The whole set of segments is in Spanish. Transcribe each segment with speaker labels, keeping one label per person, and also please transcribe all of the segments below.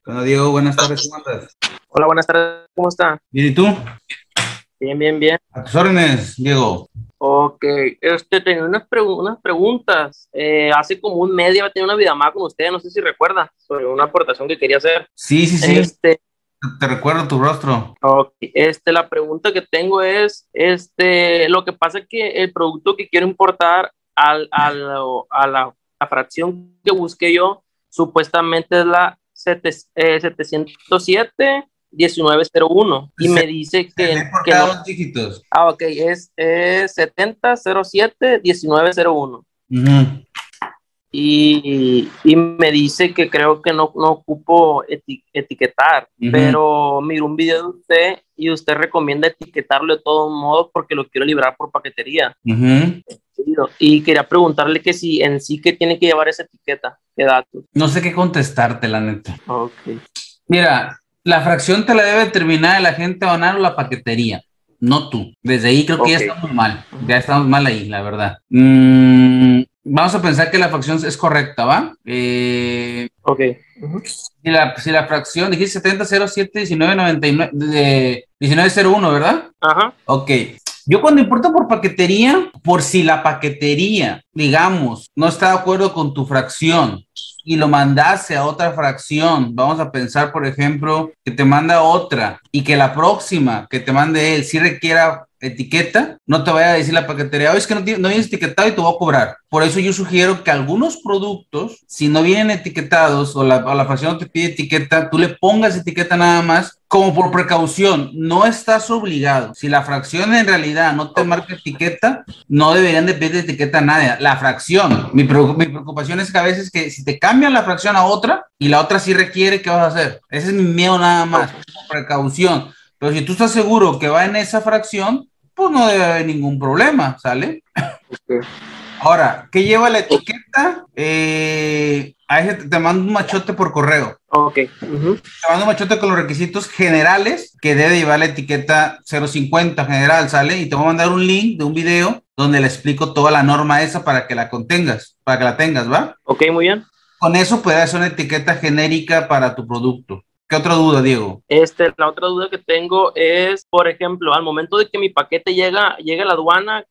Speaker 1: Bueno, Diego, buenas tardes, ¿cómo andas?
Speaker 2: Hola, buenas tardes, ¿cómo está?
Speaker 1: Bien, ¿y tú?
Speaker 2: Bien, bien, bien.
Speaker 1: A tus órdenes, Diego.
Speaker 2: Ok, tenía unas preguntas. Hace como un mes iba a tener una videollamada con usted, no sé si recuerda, sobre una aportación que quería hacer.
Speaker 1: Sí, sí, sí,
Speaker 2: Este,
Speaker 1: te recuerdo tu rostro.
Speaker 2: ok, la pregunta que tengo es, lo que pasa es que el producto que quiero importar a la fracción que busqué yo, supuestamente es la 707-1901, y me dice
Speaker 1: Se lee por
Speaker 2: que
Speaker 1: cada
Speaker 2: no.
Speaker 1: dos dígitos.
Speaker 2: Ok, es 7007-1901.
Speaker 1: Ujú.
Speaker 2: Y me dice que creo que no ocupo etiquetar,
Speaker 1: Ujú.
Speaker 2: pero miro un video de usted y usted recomienda etiquetarlo de todos modos porque lo quiero librar por paquetería.
Speaker 1: Ujú.
Speaker 2: Y quería preguntarle que si en sí que tiene que llevar esa etiqueta, qué datos.
Speaker 1: No sé qué contestarte, la neta.
Speaker 2: Ok,
Speaker 1: Mira, la fracción te la debe determinar el agente aduanero o la paquetería, no tú. Desde ahí creo que ya
Speaker 2: ok.
Speaker 1: estamos mal.
Speaker 2: Ujú.
Speaker 1: Ya estamos mal ahí, la verdad. Vamos a pensar que la fracción es correcta, ¿va?
Speaker 2: Ok. Ujú.
Speaker 1: Si la fracción, dijiste 7007-1999, 1901, ¿verdad?
Speaker 2: Ajá.
Speaker 1: Ok. Yo cuando importo por paquetería, por si la paquetería, digamos, no está de acuerdo con tu fracción y lo mandase a otra fracción, vamos a pensar, por ejemplo, que te manda otra y que la próxima que te mande él sí requiera etiqueta, no te vaya a decir la paquetería, oye, es que no vienes etiquetado y te voy a cobrar. Por eso yo sugiero que algunos productos, si no vienen etiquetados o la fracción no te pide etiqueta, tú le pongas etiqueta nada más como por precaución. No estás obligado. Si la fracción en realidad no te
Speaker 2: Ok.
Speaker 1: marca etiqueta, no deberían de pedir etiqueta a nadie. La fracción, mi preocupación es que a veces que si te cambian la fracción a otra y la otra sí requiere, ¿qué vas a hacer? Ese es mi miedo nada más, por precaución. Pero si tú estás seguro que va en esa fracción, pues no debe haber ningún problema, ¿sale?
Speaker 2: Ok.
Speaker 1: Ahora, ¿qué lleva la etiqueta? Ahí te mando un machote por correo.
Speaker 2: Ok. Ujú.
Speaker 1: Te mando un machote con los requisitos generales que debe llevar la etiqueta 050 general, ¿sale? Y te voy a mandar un link de un video donde le explico toda la norma esa para que la contengas, para que la tengas, ¿va?
Speaker 2: Ok, muy bien.
Speaker 1: Con eso puedes hacer una etiqueta genérica para tu producto. ¿Qué otra duda, Diego?
Speaker 2: La otra duda que tengo es, por ejemplo, al momento de que mi paquete llega a la aduana,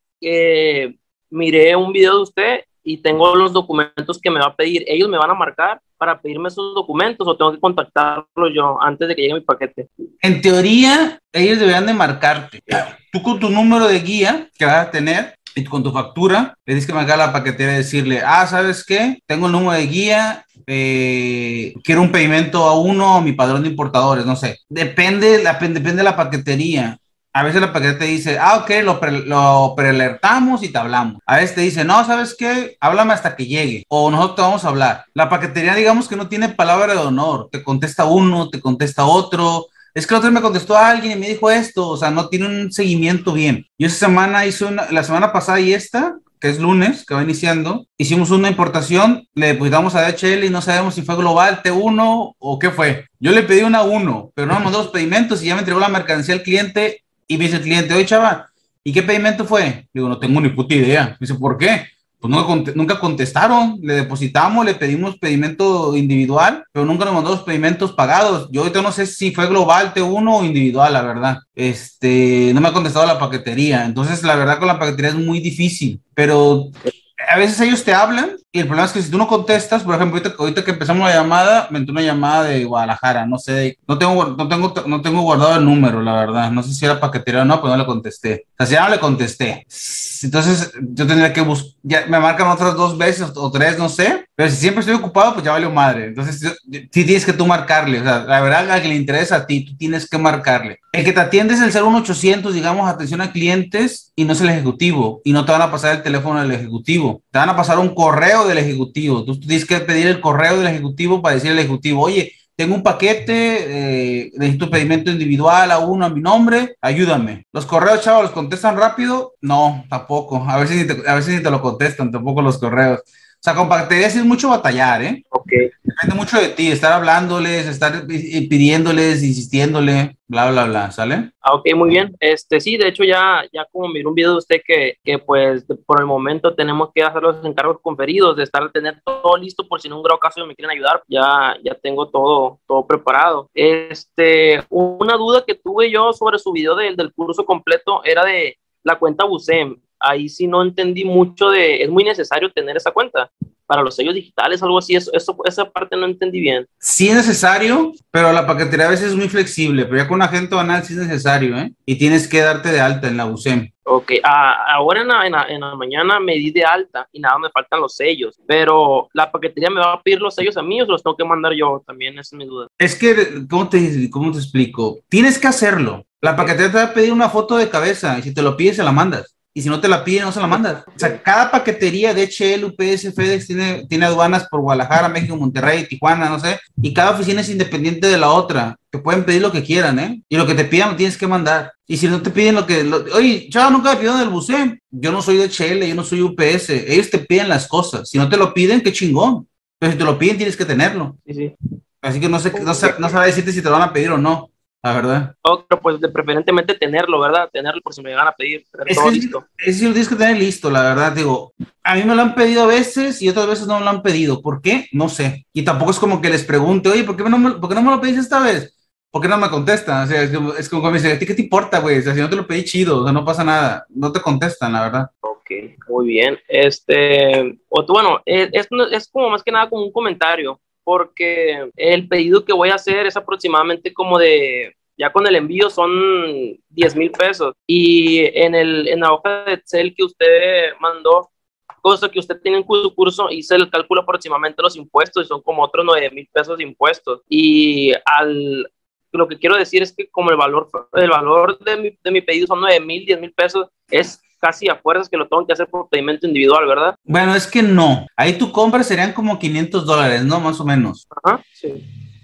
Speaker 2: miré un video de usted y tengo los documentos que me va a pedir. ¿Ellos me van a marcar para pedirme esos documentos o tengo que contactarlos yo antes de que llegue mi paquete?
Speaker 1: En teoría, ellos deberían de marcarte. Tú con tu número de guía que vas a tener y con tu factura, le tienes que marcar a la paquetera y decirle, ¿sabes qué? Tengo el número de guía, quiero un pedimento a uno, a mi padrón de importadores, no sé. Depende de la paquetería. A veces la paquetería te dice, ok, lo prealertamos y te hablamos. A veces te dice, no, ¿sabes qué? Háblame hasta que llegue. O nosotros te vamos a hablar. La paquetería, digamos que no tiene palabra de honor. Te contesta uno, te contesta otro. Es que la otra vez me contestó alguien y me dijo esto, o sea, no tiene un seguimiento bien. Yo esa semana la semana pasada y esta, que es lunes, que va iniciando, hicimos una importación, le depositamos a DHL y no sabemos si fue global, T1 o qué fue. Yo le pedí una 1, pero no me mandó los pedimentos y ya me entregó la mercancía al cliente y me dice el cliente, oye, chava, ¿y qué pedimento fue? Digo, no tengo ni puta idea. Me dice, ¿por qué? Pues nunca contestaron, le depositamos, le pedimos pedimento individual, pero nunca nos mandó los pedimentos pagados. Yo ahorita no sé si fue global T1 o individual, la verdad. No me ha contestado la paquetería. Entonces, la verdad con la paquetería es muy difícil, pero a veces ellos te hablan y el problema es que si tú no contestas, por ejemplo, ahorita que empezamos la llamada, me entró una llamada de Guadalajara, no sé, no tengo guardado el número, la verdad, no sé si era paquetería o no, pero no le contesté. O sea, si ya no le contesté. Entonces, yo tendría que buscar, ya me marcan otras dos veces o tres, no sé, pero si siempre estoy ocupado, pues ya valió madre. Entonces, sí tienes que tú marcarle, o sea, la verdad, a que le interesa a ti, tú tienes que marcarle. El que te atiende es el 01800, digamos, atención a clientes, y no es el ejecutivo, y no te van a pasar el teléfono del ejecutivo, te van a pasar un correo del ejecutivo. Tú tienes que pedir el correo del ejecutivo para decirle al ejecutivo, oye, tengo un paquete, necesito pedimento individual a uno a mi nombre, ayúdame. Los correos, chavos, ¿los contestan rápido? No, tampoco. A veces ni te lo contestan, tampoco los correos. O sea, con paquetería sí es mucho batallar, ¿eh?
Speaker 2: Ok.
Speaker 1: Depende mucho de ti, estar hablándoles, estar pidiéndoles, insistiéndole, bla, bla, bla, ¿sale?
Speaker 2: Ah, ok, muy bien. Sí, de hecho ya como miré un video de usted que pues por el momento tenemos que hacer los encargos conferidos, de tener todo listo por si en un grado caso me quieren ayudar, ya tengo todo preparado. Una duda que tuve yo sobre su video del curso completo era de la cuenta Busem. Ahí sí no entendí mucho ¿es muy necesario tener esa cuenta para los sellos digitales, algo así? Esa parte no entendí bien.
Speaker 1: Sí es necesario, pero la paquetería a veces es muy flexible, pero ya con agente banal sí es necesario, ¿eh? Y tienes que darte de alta en la USEM.
Speaker 2: Ok, ahora en la mañana me di de alta y nada, me faltan los sellos, pero la paquetería me va a pedir los sellos a mí o los tengo que mandar yo también, esa es mi duda.
Speaker 1: Es que, cómo te explico? Tienes que hacerlo. La paquetería te va a pedir una foto de cabeza y si te lo pides, se la mandas. Y si no te la piden, no se la mandas. O sea, cada paquetería de DHL, UPS, FedEx tiene aduanas por Guadalajara, México, Monterrey, Tijuana, no sé. Y cada oficina es independiente de la otra. Te pueden pedir lo que quieran, ¿eh? Y lo que te pidan lo tienes que mandar. Y si no te piden oye, chaval, nunca me pidieron el buceo. Yo no soy DHL, yo no soy UPS. Ellos te piden las cosas. Si no te lo piden, qué chingón. Pero si te lo piden, tienes que tenerlo.
Speaker 2: Sí, sí.
Speaker 1: Así que no sabe decirte si te lo van a pedir o no, la verdad.
Speaker 2: Pero pues preferentemente tenerlo, ¿verdad? Tenerlo por si me van a pedir, tener todo listo.
Speaker 1: Es lo tienes que tener listo, la verdad. Digo, a mí me lo han pedido a veces y otras veces no me lo han pedido. ¿Por qué? No sé. Y tampoco es como que les pregunte, oye, ¿por qué no me lo pediste esta vez? ¿Por qué no me contestan? O sea, es como que me dicen, ¿a ti qué te importa, güey? O sea, si no te lo pedí chido, o sea, no pasa nada. No te contestan, la verdad.
Speaker 2: Ok, muy bien. Bueno, es como más que nada como un comentario, porque el pedido que voy a hacer es aproximadamente ya con el envío son 10,000 pesos. Y en la hoja de Excel que usted mandó, cosa que usted tiene en su curso, hice el cálculo aproximadamente de los impuestos y son como otros 9,000 pesos de impuestos. Lo que quiero decir es que como el valor de mi pedido son 9,000, 10,000 pesos, es casi a fuerzas que lo tengo que hacer por pedimento individual, ¿verdad?
Speaker 1: Bueno, es que no. Ahí tu compra serían como $500, ¿no? Más o menos.
Speaker 2: Ajá, sí.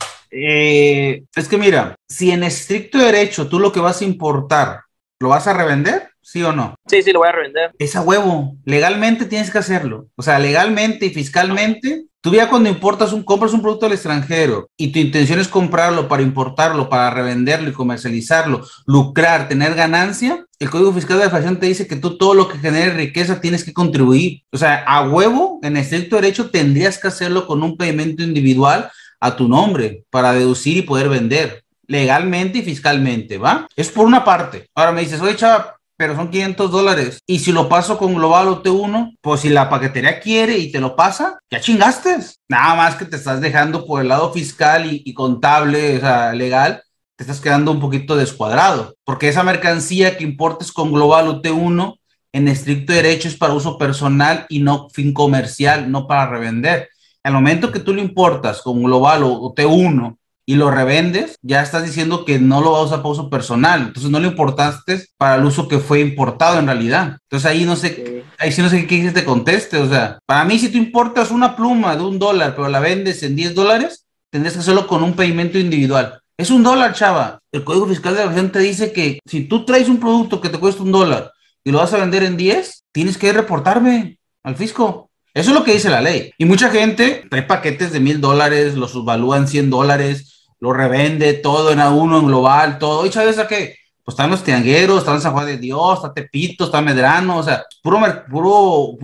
Speaker 1: Es que mira, si en estricto derecho tú lo que vas a importar, ¿lo vas a revender? ¿Sí o no?
Speaker 2: Sí, lo voy a revender.
Speaker 1: Es a huevo. Legalmente tienes que hacerlo. O sea, legalmente y fiscalmente, tú ya cuando compras un producto al extranjero y tu intención es comprarlo para importarlo, para revenderlo y comercializarlo, lucrar, tener ganancia, el Código Fiscal de la Federación te dice que tú todo lo que genere riqueza tienes que contribuir. O sea, a huevo, en estricto derecho, tendrías que hacerlo con un pedimento individual a tu nombre para deducir y poder vender legalmente y fiscalmente, ¿va? Es por una parte. Ahora me dices, oye, chava, pero son $500. Y si lo paso con Global OT1, pues si la paquetería quiere y te lo pasa, ya chingaste. Nada más que te estás dejando por el lado fiscal y contable, o sea, legal, te estás quedando un poquito descuadrado. Porque esa mercancía que importes con Global OT1, en estricto derecho es para uso personal y no fin comercial, no para revender. Al momento que tú lo importas con Global o T1 y lo revendes, ya estás diciendo que no lo vas a usar para uso personal. Entonces no lo importaste para el uso que fue importado en realidad. Entonces ahí no sé, ahí sí no sé qué te conteste. O sea, para mí si tú importas una pluma de $1, pero la vendes en $10, tendrías que hacerlo con un pedimento individual. Es $1, chava. El Código Fiscal de la Federación te dice que si tú traes un producto que te cuesta $1 y lo vas a vender en 10, tienes que reportarme al fisco. Eso es lo que dice la ley. Y mucha gente trae paquetes de $1,000, los subvalúa en $100, lo revende todo en A1, en Global, todo. ¿Y sabes a qué? Pues están los tiangueros, están San Juan de Dios, está Tepito, está Medrano, o sea, puro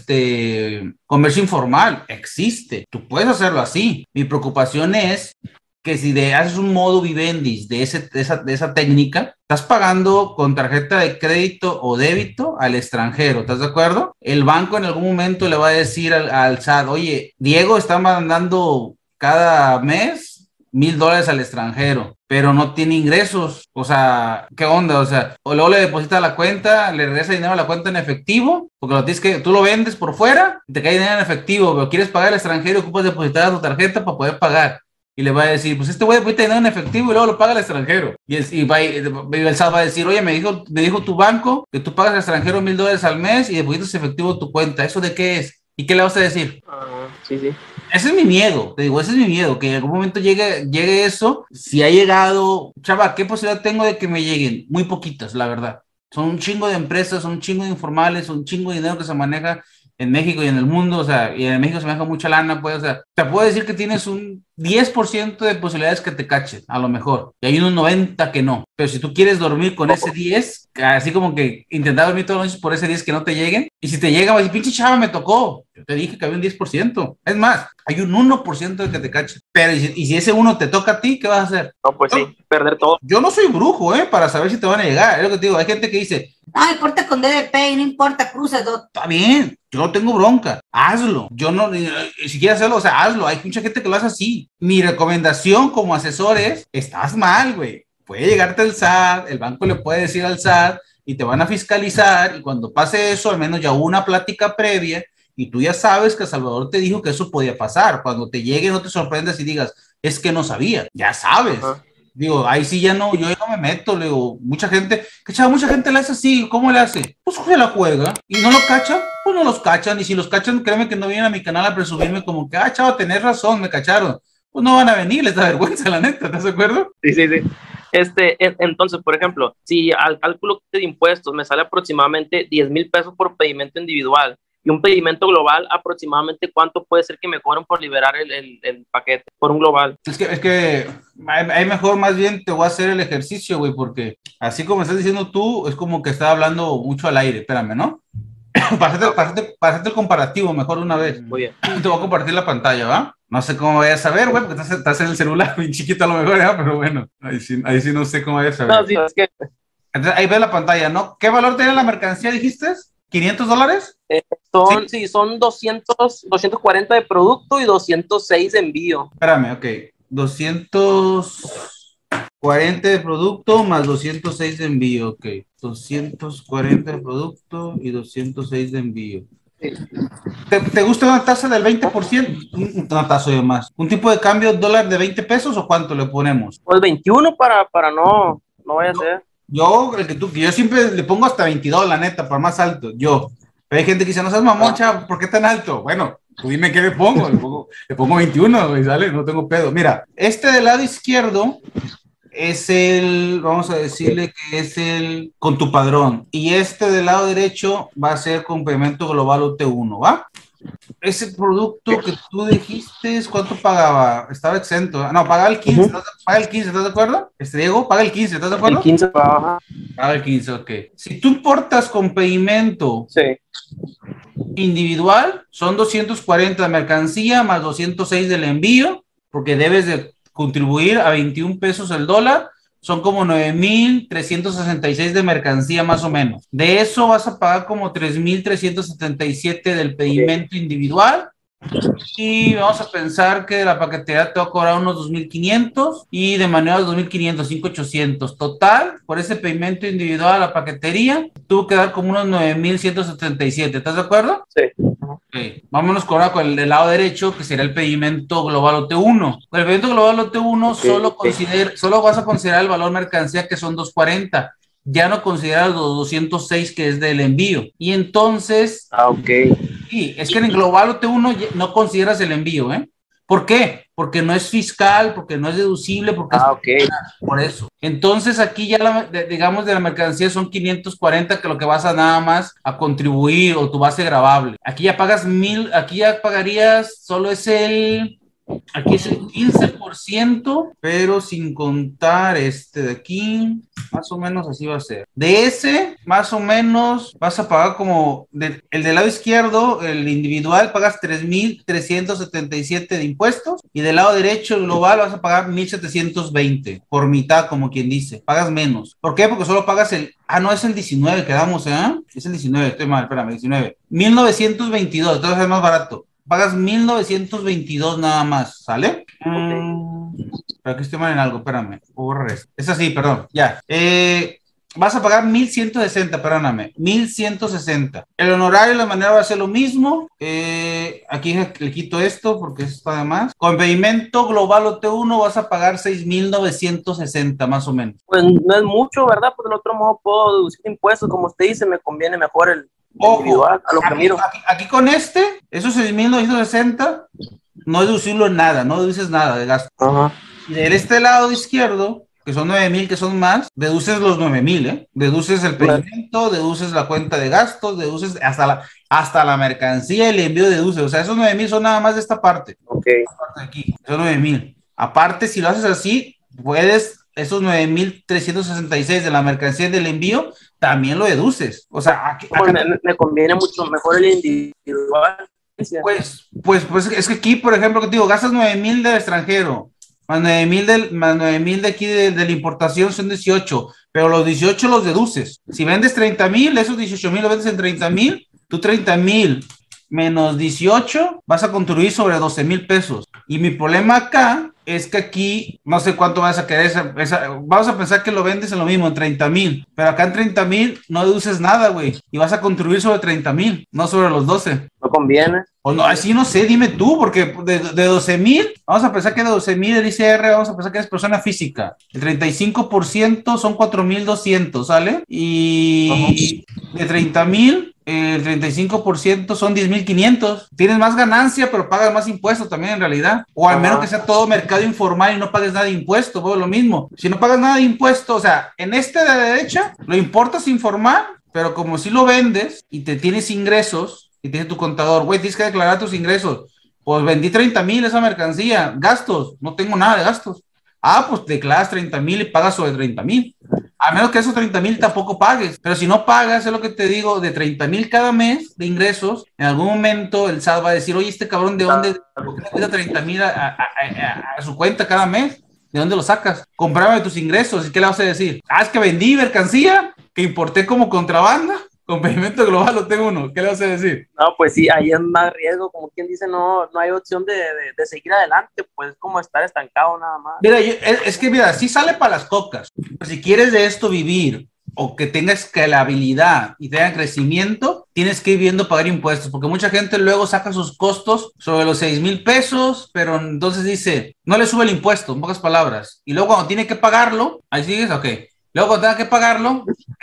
Speaker 1: comercio informal. Existe. Tú puedes hacerlo así. Mi preocupación es que si haces un modo vivendi de esa técnica, estás pagando con tarjeta de crédito o débito al extranjero, ¿estás de acuerdo? El banco en algún momento le va a decir al SAT, oye, Diego está mandando cada mes $1,000 al extranjero, pero no tiene ingresos. O sea, ¿qué onda? O sea, o luego le deposita a la cuenta, le regresa dinero a la cuenta en efectivo, porque tú lo vendes por fuera, y te cae dinero en efectivo, pero quieres pagar al extranjero, ocupas depositar a tu tarjeta para poder pagar. Y le va a decir, pues este güey deposita dinero en efectivo y luego lo paga al extranjero. Y el SAT va a decir, oye, me dijo tu banco que tú pagas al extranjero $1,000 al mes y depositas efectivo a tu cuenta. ¿Eso de qué es? ¿Y qué le vas a decir?
Speaker 2: Sí, sí.
Speaker 1: Ese es mi miedo, te digo, ese es mi miedo, que en algún momento llegue eso. Si ha llegado, chava, ¿qué posibilidad tengo de que me lleguen? Muy poquitas, la verdad. Son un chingo de empresas, son un chingo de informales, son un chingo de dinero que se maneja en México y en el mundo, o sea, y en México se maneja mucha lana, pues, o sea, te puedo decir que tienes un 10% de posibilidades que te cachen, a lo mejor, y hay unos 90 que no, pero si tú quieres dormir con ese 10, así como que intentar dormir todas las noches por ese 10 que no te lleguen, y si te llega, vas a decir, pinche chava, me tocó, yo te dije que había un 10%, es más, hay un 1% de que te cachen, pero y si ese uno te toca a ti, ¿qué vas a hacer?
Speaker 2: No, pues sí, perder todo.
Speaker 1: Yo no soy brujo, para saber si te van a llegar, es lo que te digo, hay gente que dice,
Speaker 3: no importa con DDP, no importa, cruza,
Speaker 1: está bien, yo no tengo bronca, hazlo, yo no, si quieres hacerlo, o sea, hazlo, hay mucha gente que lo hace así. Mi recomendación como asesor es, estás mal, güey, puede llegarte el SAT, el banco le puede decir al SAT y te van a fiscalizar y cuando pase eso, al menos ya hubo una plática previa y tú ya sabes que Salvador te dijo que eso podía pasar, cuando te llegue no te sorprendas y digas, es que no sabía, ya sabes. Ajá. Digo, ahí sí ya no, yo ya no me meto, le digo, mucha gente, que chava, mucha gente le hace así, ¿cómo le hace? Pues se la juega, y no lo cachan, pues no los cachan, y si los cachan, créeme que no vienen a mi canal a presumirme como que, chava, tenés razón, me cacharon, pues no van a venir, les da vergüenza, la neta, ¿estás de acuerdo?
Speaker 2: Sí. Entonces, por ejemplo, si al cálculo de impuestos me sale aproximadamente 10,000 pesos por pedimento individual, y un pedimento global, aproximadamente cuánto puede ser que me cobren por liberar el paquete por un global.
Speaker 1: Es que ahí mejor más bien te voy a hacer el ejercicio, güey, porque así como estás diciendo tú, es como que estás hablando mucho al aire, espérame, ¿no? para hacerte el comparativo mejor una vez.
Speaker 2: Muy bien.
Speaker 1: Te voy a compartir la pantalla, ¿va? No sé cómo vayas a ver, güey, porque estás en el celular, bien chiquito a lo mejor, ¿eh? Pero bueno, ahí sí no sé cómo vayas a ver.
Speaker 2: No, sí, es que...
Speaker 1: Entonces, ahí ves la pantalla, ¿no? ¿Qué valor tiene la mercancía, dijiste? ¿$500?
Speaker 2: Son 240 de producto y 206 de envío.
Speaker 1: Espérame, ok. 240 de producto más 206 de envío, ok. 240 de producto y 206 de envío.
Speaker 2: Sí.
Speaker 1: ¿Te gusta una tasa del 20%? Una tasa de más. ¿Un tipo de cambio dólar de 20 pesos o cuánto le ponemos?
Speaker 2: Pues 21 para no vaya a ser.
Speaker 1: Yo siempre le pongo hasta 22, la neta, para más alto, yo. Pero hay gente que dice, no seas mamón, chavo, ¿por qué tan alto? Bueno, tú dime qué le pongo, le pongo 21, güey, ¿sale? No tengo pedo. Mira, este del lado izquierdo es vamos a decirle que es el con tu padrón. Y este del lado derecho va a ser complemento global UT1, ¿va? Ese producto que tú dijiste, ¿cuánto pagaba? Estaba exento. No, pagaba el 15. Paga el 15, ¿estás de acuerdo? Diego, paga el 15, ¿estás de acuerdo?
Speaker 2: El 15 paga.
Speaker 1: Paga el 15, ok. Si tú importas con pedimento individual, son 240 de mercancía más 206 del envío, porque debes de contribuir a 21 pesos el dólar. Son como 9,366 de mercancía más o menos. De eso vas a pagar como 3,377 del pedimento individual. Y vamos a pensar que la paquetería te va a cobrar unos 2,500 y de manera 2,500, 5,800. Total, por ese pedimento individual a la paquetería, tuvo que dar como unos 9,177. ¿Estás de acuerdo?
Speaker 2: Sí.
Speaker 1: Okay. Vámonos ahora con el del lado derecho, que sería el pedimento global OT1. Con el pedimento global OT1 solo vas a considerar el valor mercancía, que son 240. Ya no consideras los 206 que es del envío. Y entonces...
Speaker 2: ok.
Speaker 1: Sí, es que en el global OT1 no consideras el envío, ¿eh? ¿Por qué? Porque no es fiscal, porque no es deducible, porque es por eso. Entonces aquí ya, digamos, de la mercancía son 540, que lo que vas a nada más a contribuir o tu base gravable. Aquí ya pagas 1,000, aquí ya pagarías, aquí es el 15%, pero sin contar este de aquí, más o menos así va a ser. De ese, más o menos, vas a pagar como, el del lado izquierdo, el individual, pagas 3,377 de impuestos, y del lado derecho, el global, vas a pagar 1,720, por mitad, como quien dice, pagas menos. ¿Por qué? Porque solo pagas no, es el 19, quedamos, es el 19, estoy mal, espérame, 19. 1,922, entonces es más barato. Pagas 1,922 nada más, ¿sale? Pero aquí estoy mal en algo, espérame. Es así, perdón, ya. Vas a pagar 1,160, perdóname, 1,160. El honorario de la manera va a ser lo mismo. Aquí le quito esto porque eso está de más. Con pedimento global OT1 vas a pagar 6,960 más o menos.
Speaker 2: Pues no es mucho, ¿verdad? Porque de otro modo puedo deducir impuestos, como usted dice, me conviene mejor el individual, a lo que miro.
Speaker 1: Aquí con esos 6,960, no deducirlo en nada, no deduces nada de gasto.
Speaker 2: Ajá.
Speaker 1: Y de este lado izquierdo, que son 9,000, que son más, deduces los 9,000, ¿eh? Deduces el pedimento, deduces la cuenta de gastos, deduces hasta la mercancía y el envío deduces. O sea, esos 9,000 son nada más de esta parte.
Speaker 2: Ok.
Speaker 1: Esta parte de aquí, son 9,000. Aparte, si lo haces así, puedes, esos 9,366 de la mercancía y del envío, también lo deduces. O sea,
Speaker 2: Pues me conviene mucho mejor el individual.
Speaker 1: Pues es que aquí, por ejemplo, que te digo, gastas 9,000 del extranjero, más 9,000 de aquí de la importación son 18, pero los 18 los deduces. Si vendes 30,000, esos 18,000 los vendes en 30,000, tú 30,000 menos 18 vas a construir sobre 12,000 pesos. Y mi problema acá es que aquí no sé cuánto vas a querer. Vamos a pensar que lo vendes en lo mismo, en 30,000, pero acá en 30,000 no deduces nada, güey, y vas a construir sobre 30,000, no sobre los 12.
Speaker 2: No conviene.
Speaker 1: O no, así no sé, dime tú, porque de 12,000, vamos a pensar que de 12,000 el ICR, vamos a pensar que es persona física. El 35% son 4,200, ¿sale? Y de 30,000, el 35% son 10,500. Tienes más ganancia, pero pagas más impuestos también en realidad. O al menos que sea todo mercado informal y no pagues nada de impuesto, pues lo mismo. Si no pagas nada de impuesto, o sea, en este de la derecha, lo importas informal, pero como si lo vendes y te tienes ingresos, y tiene tu contador, güey, tienes que declarar tus ingresos. Pues vendí 30,000 esa mercancía. Gastos, no tengo nada de gastos. Ah, pues declaras 30,000 y pagas sobre 30,000. A menos que esos 30,000 tampoco pagues. Pero si no pagas, es lo que te digo, de 30,000 cada mes de ingresos, en algún momento el SAT va a decir, oye, este cabrón, ¿de dónde? ¿Por qué le cuida 30,000 a su cuenta cada mes? ¿De dónde lo sacas? Comprábame tus ingresos. ¿Y qué le vas a decir? Ah, es que vendí mercancía que importé como contrabanda. Con pedimento global lo tengo uno. ¿Qué le vas a decir?
Speaker 2: No, pues sí, ahí es más riesgo, como quien dice, no hay opción de seguir adelante, pues es como estar estancado nada más.
Speaker 1: Mira, es que mira, sí sale para las cocas. Pero si quieres de esto vivir o que tenga escalabilidad y tenga crecimiento, tienes que ir viendo pagar impuestos, porque mucha gente luego saca sus costos sobre los 6,000 pesos, pero entonces dice, no le sube el impuesto, en pocas palabras. Y luego cuando tiene que pagarlo, ahí sigues, ok. Luego cuando tenga que pagarlo,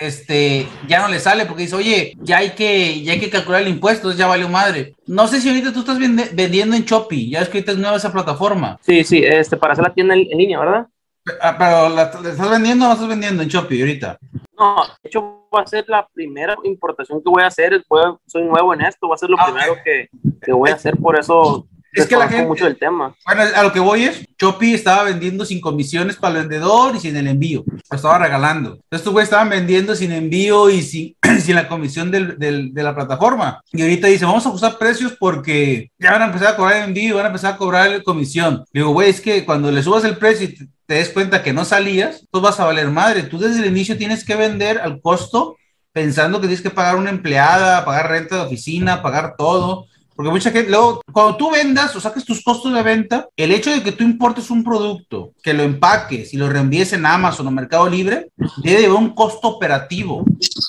Speaker 1: ya no le sale porque dice, oye, ya hay que calcular el impuesto, entonces ya valió madre. No sé si ahorita tú estás vendiendo en Shopee, ya es que ahorita es nueva esa plataforma.
Speaker 2: Sí, para hacer la tienda en línea, ¿verdad?
Speaker 1: Pero ¿la estás vendiendo o no estás vendiendo en Shopee ahorita?
Speaker 2: No, de hecho va a ser la primera importación que voy a hacer, soy nuevo en esto, va a ser lo primero que voy a hacer, por eso
Speaker 1: es que la gente,
Speaker 2: mucho del tema.
Speaker 1: Bueno, a lo que voy es, Shopee estaba vendiendo sin comisiones para el vendedor y sin el envío, lo estaba regalando. Entonces estos güeyes estaban vendiendo sin envío y sin la comisión de la plataforma. Y ahorita dice, vamos a ajustar precios porque ya van a empezar a cobrar el envío y van a empezar a cobrar comisión. Le digo, güey, es que cuando le subas el precio y te des cuenta que no salías, pues vas a valer madre. Tú desde el inicio tienes que vender al costo pensando que tienes que pagar una empleada, pagar renta de oficina, pagar todo. Porque mucha gente, luego, cuando tú vendas o saques tus costos de venta, el hecho de que tú importes un producto, que lo empaques y lo reenvíes en Amazon o Mercado Libre, debe llevar un costo operativo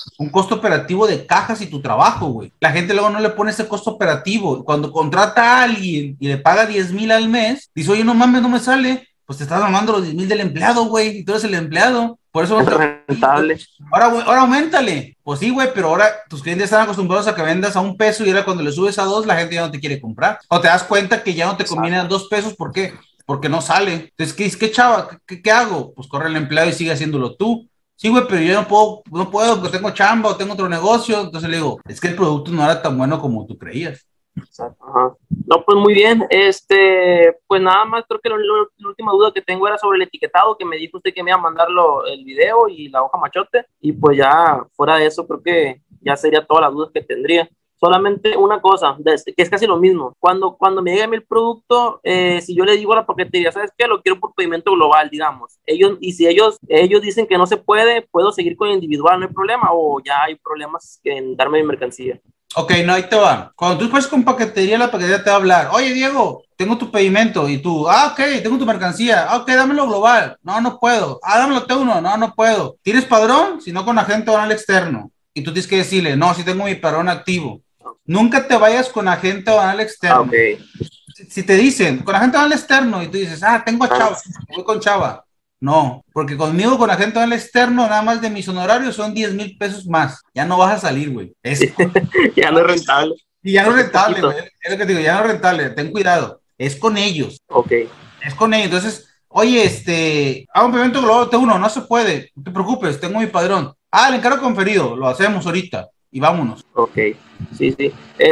Speaker 1: de cajas y tu trabajo, güey. La gente luego no le pone ese costo operativo. Cuando contrata a alguien y le paga 10,000 al mes, dice, oye, no mames, no me sale. Pues te estás mamando los 10,000 del empleado, güey, y tú eres el empleado. Por eso
Speaker 2: es rentable.
Speaker 1: Ahora auméntale. Pues sí, güey, pero ahora tus clientes están acostumbrados a que vendas a $1 y ahora cuando le subes a 2, la gente ya no te quiere comprar. O te das cuenta que ya no te conviene a $2. ¿Por qué? Porque no sale. Entonces, ¿qué chava? ¿Qué hago? Pues corre el empleado y sigue haciéndolo tú. Sí, güey, pero yo no puedo porque tengo chamba o tengo otro negocio. Entonces le digo, es que el producto no era tan bueno como tú creías.
Speaker 2: Ajá. No, pues muy bien, pues nada más creo que la última duda que tengo era sobre el etiquetado, que me dijo usted que me iba a mandar el video y la hoja machote, y pues ya fuera de eso creo que ya sería todas las dudas que tendría. Solamente una cosa, que es casi lo mismo, cuando me llegue a mí el producto, si yo le digo a la paquetería, ¿sabes qué? Lo quiero por pedimento global, digamos, y si ellos dicen que no se puede, ¿puedo seguir con el individual, no hay problema, o ya hay problemas en darme mi mercancía?
Speaker 1: Ok, no, ahí te va. Cuando tú puedes con paquetería, la paquetería te va a hablar. Oye, Diego, tengo tu pedimento. Y tú, ok, tengo tu mercancía. Ok, dámelo global. No, no puedo. Dámelo T1. No, no puedo. ¿Tienes padrón? Si no, con agente aduanal externo. Y tú tienes que decirle, no, sí tengo mi padrón activo. Nunca te vayas con agente aduanal externo.
Speaker 2: Okay.
Speaker 1: Si te dicen, con agente aduanal externo, y tú dices, tengo a Chava, voy con Chava. No, porque conmigo con agente aduanal externo, nada más de mis honorarios son 10,000 pesos más. Ya no vas a salir, güey.
Speaker 2: Ya no es rentable.
Speaker 1: Y ya no es rentable, güey. Es lo que te digo, ya no es rentable. Ten cuidado. Es con ellos.
Speaker 2: Ok.
Speaker 1: Es con ellos. Entonces, oye, un pimiento global T1, no se puede, no te preocupes, tengo mi padrón. El encargo conferido, lo hacemos ahorita y vámonos.
Speaker 2: Ok, sí, sí.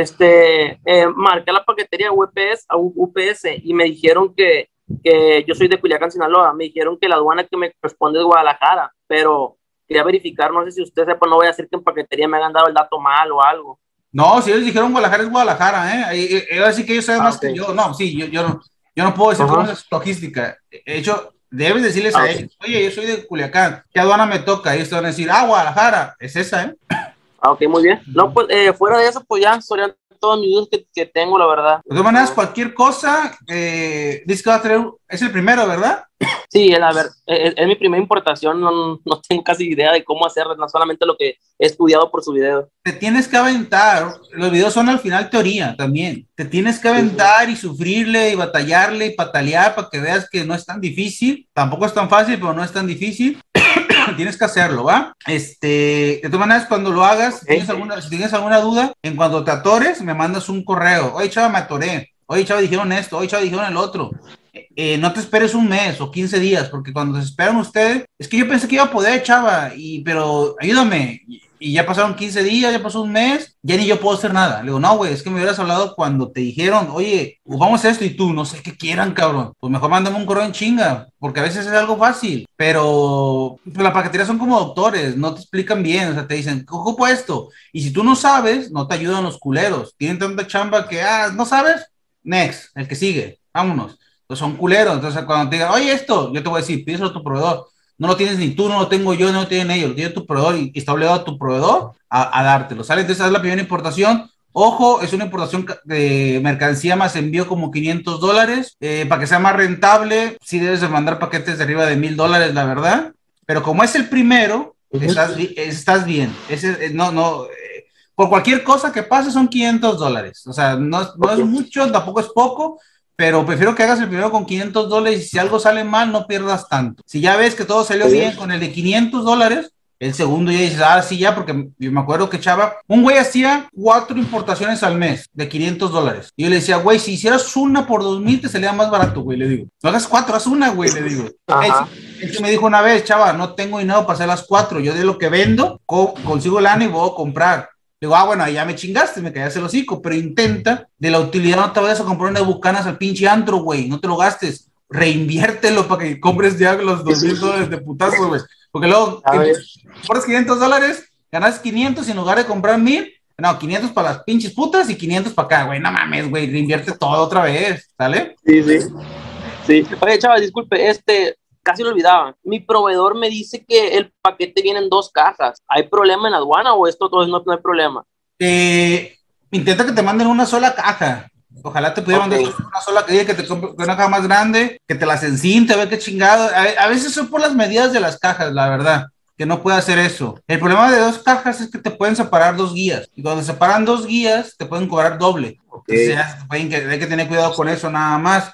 Speaker 2: Marqué la paquetería UPS y me dijeron que yo soy de Culiacán, Sinaloa. Me dijeron que la aduana que me corresponde es Guadalajara, pero quería verificar, no sé si usted sepa, no voy a hacer que en paquetería me hayan dado el dato mal o algo.
Speaker 1: No, si ellos dijeron Guadalajara es Guadalajara, así que ellos saben más que yo. No, sí, yo no puedo decir cómo es logística. De hecho, debes decirles a ellos, oye, yo soy de Culiacán, ¿qué aduana me toca? Y ellos te van a decir, Guadalajara, es esa, ¿eh?
Speaker 2: Ok, muy bien. No, pues fuera de eso, pues ya serían todas mis dudas que tengo, la verdad.
Speaker 1: De todas maneras, cualquier cosa, dice que va a traer, es el primero, ¿verdad?
Speaker 2: Sí, a ver, es mi primera importación, no tengo casi idea de cómo hacerlo, no solamente lo que he estudiado por su video.
Speaker 1: Te tienes que aventar, los videos son al final teoría también, te tienes que aventar y sufrirle y batallarle y patalear para que veas que no es tan difícil, tampoco es tan fácil, pero no es tan difícil. Tienes que hacerlo, ¿va? De todas maneras, cuando lo hagas, si tienes alguna duda, en cuanto te atores, me mandas un correo. Oye, chava, me atoré. Oye, chava, dijeron esto. Oye, chava, dijeron el otro. No te esperes un mes o 15 días, porque cuando se esperan ustedes, es que yo pensé que iba a poder, chava, pero ayúdame. Y ya pasaron 15 días, ya pasó un mes, ya ni yo puedo hacer nada. Le digo, no, güey, es que me hubieras hablado cuando te dijeron, oye, vamos a esto y tú, no sé qué quieran, cabrón. Pues mejor mándame un correo en chinga, porque a veces es algo fácil, pero pues, la paquetería son como doctores, no te explican bien, o sea, te dicen, ocupo esto. Y si tú no sabes, no te ayudan los culeros. Tienen tanta chamba que, no sabes, next, el que sigue, vámonos. Entonces son culeros. Entonces cuando te digan, oye, esto, yo te voy a decir, pídeselo a tu proveedor. No lo tienes ni tú, no lo tengo yo, no lo tienen ellos, lo tiene tu proveedor y está obligado a tu proveedor a dártelo, ¿sale? Entonces es la primera importación. Ojo, es una importación de mercancía más envío como $500. Para que sea más rentable, sí debes de mandar paquetes de arriba de $1,000, la verdad. Pero como es el primero, estás bien. Por cualquier cosa que pase son $500. O sea, no es mucho, tampoco es poco. Pero prefiero que hagas el primero con $500 y si algo sale mal, no pierdas tanto. Si ya ves que todo salió bien con el de $500, el segundo ya dices, sí, ya, porque yo me acuerdo que Chava, un güey hacía 4 importaciones al mes de $500. Y yo le decía, güey, si hicieras una por 2,000, te salía más barato, güey, le digo. No hagas 4, haz una, güey, le digo. Él que me dijo una vez, Chava, no tengo dinero para hacer las 4. Yo de lo que vendo, consigo lana y voy a comprar. Digo, bueno, ya me chingaste, me callaste el hocico, pero intenta, de la utilidad no te vayas a comprar unas bucanas al pinche antro, güey, no te lo gastes, reinviértelo para que compres ya los $2,000 de putazo, güey, porque luego, compras $500, ganas 500 y en lugar de comprar 1,000, no, 500 para las pinches putas y 500 para acá, güey, no mames, güey, reinvierte todo otra vez, ¿sale?
Speaker 2: Sí. Oye, chaval, disculpe, casi lo olvidaba. Mi proveedor me dice que el paquete viene en 2 cajas. ¿Hay problema en la aduana o esto todo no hay problema?
Speaker 1: Intenta que te manden una sola caja. Ojalá te pudiera mandar una sola caja, que te compre una caja más grande, que te las encinte, a ver qué chingado. A veces son por las medidas de las cajas, la verdad, que no puede hacer eso. El problema de 2 cajas es que te pueden separar 2 guías. Y cuando separan 2 guías, te pueden cobrar doble. Entonces hay que tener cuidado con eso nada más.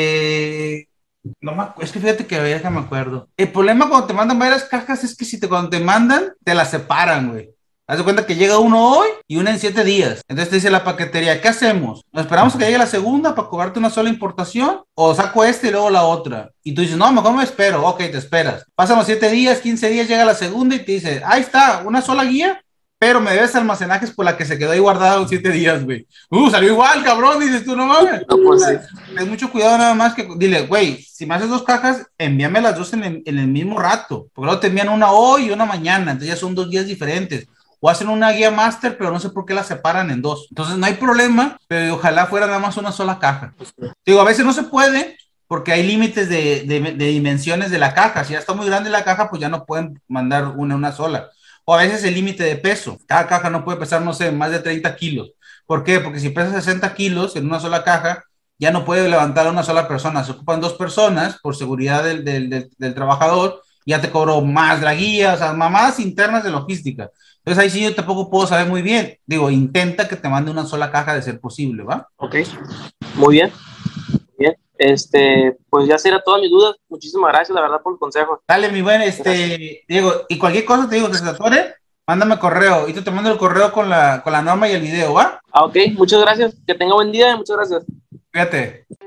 Speaker 1: No, es que fíjate que ya me acuerdo. El problema cuando te mandan varias cajas es que cuando te mandan, te las separan, güey. Haz de cuenta que llega uno hoy y una en 7 días. Entonces te dice la paquetería, ¿qué hacemos? ¿Nos esperamos a que llegue la segunda para cobrarte una sola importación? ¿O saco y luego la otra? Y tú dices, no, mejor me espero. Ok, te esperas. Pasan los 7 días, 15 días, llega la segunda y te dice, ahí está, una sola guía, pero me debes almacenajes por la que se quedó ahí guardada los 7 días, güey. Salió igual, cabrón, dices tú, no mames.
Speaker 2: No, pues sí.
Speaker 1: Ten mucho cuidado nada más que, dile, güey, si me haces 2 cajas, envíame las 2 en el mismo rato, porque luego te envían una hoy y una mañana, entonces ya son 2 días diferentes. O hacen una guía master, pero no sé por qué la separan en 2. Entonces no hay problema, pero ojalá fuera nada más una sola caja. Digo, a veces no se puede, porque hay límites de dimensiones de la caja. Si ya está muy grande la caja, pues ya no pueden mandar una sola. O a veces el límite de peso. Cada caja no puede pesar, no sé, más de 30 kilos. ¿Por qué? Porque si pesa 60 kilos en una sola caja, ya no puede levantar a una sola persona. Se ocupan 2 personas por seguridad del trabajador. Ya te cobró más la guía, o sea, mamadas internas de logística. Entonces ahí sí yo tampoco puedo saber muy bien. Digo, intenta que te mande una sola caja de ser posible, ¿va?
Speaker 2: Ok, muy bien. Bien. Pues ya será todas mis dudas. Muchísimas gracias, la verdad, por el consejo.
Speaker 1: Dale, mi buen, Diego, y cualquier cosa te digo que se te atore, mándame correo. Y te mando el correo con la norma y el video, ¿va?
Speaker 2: Ok, muchas gracias. Que tenga buen día y muchas gracias.
Speaker 1: Fíjate.